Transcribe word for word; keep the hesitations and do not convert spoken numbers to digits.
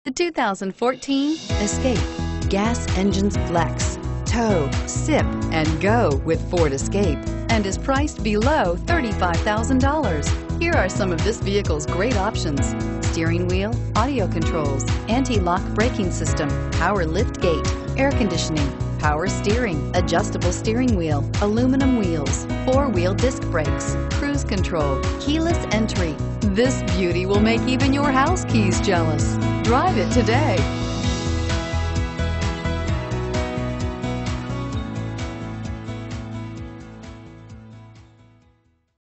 The two thousand fourteen Escape. Gas engines flex, tow, sip, and go with Ford Escape, and is priced below thirty-five thousand dollars. Here are some of this vehicle's great options: steering wheel audio controls, anti-lock braking system, power lift gate, air conditioning, power steering, adjustable steering wheel, aluminum wheels, four-wheel disc brakes, cruise control, keyless entry. This beauty will make even your house keys jealous. Drive it today.